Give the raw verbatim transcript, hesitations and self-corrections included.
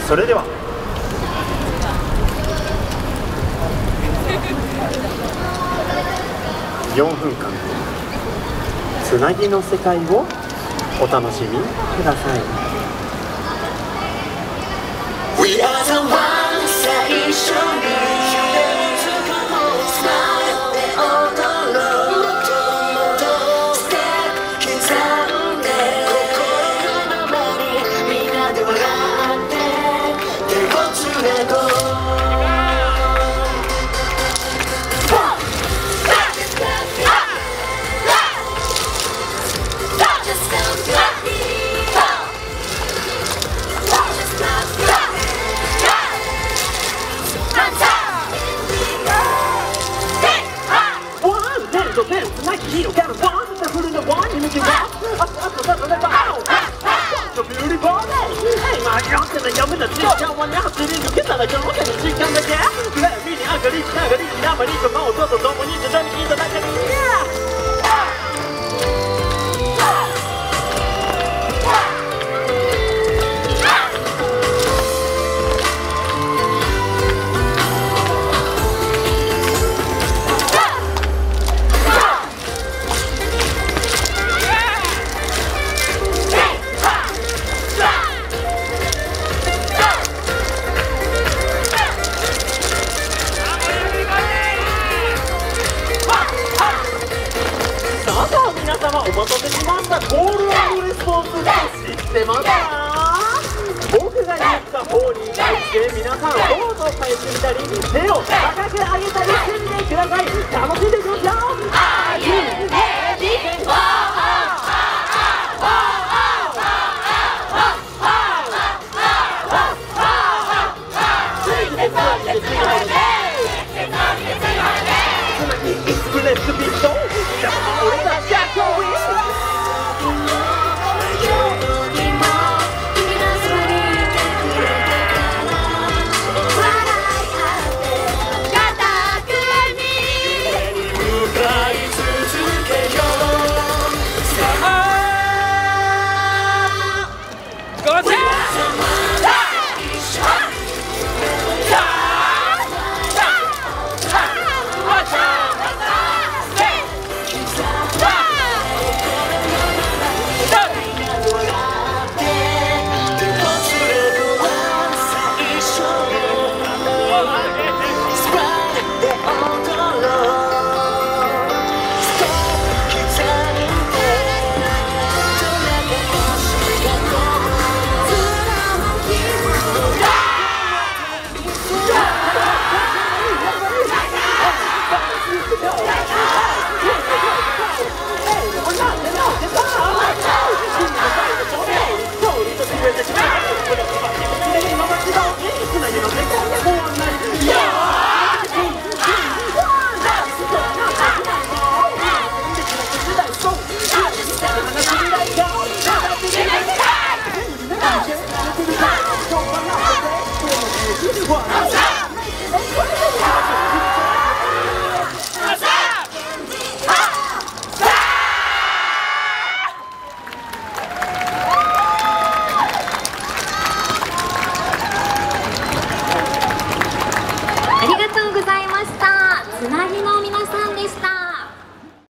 それではよんぷんかんつなぎの世界をお楽しみください。 We are the ones 最初にお待たせしました。コール&レスポンスダンス知ってますか？僕が言った方に対して皆さんどうぞ返してみたり手を高く上げたりしてみてください。楽しんでいきましょう。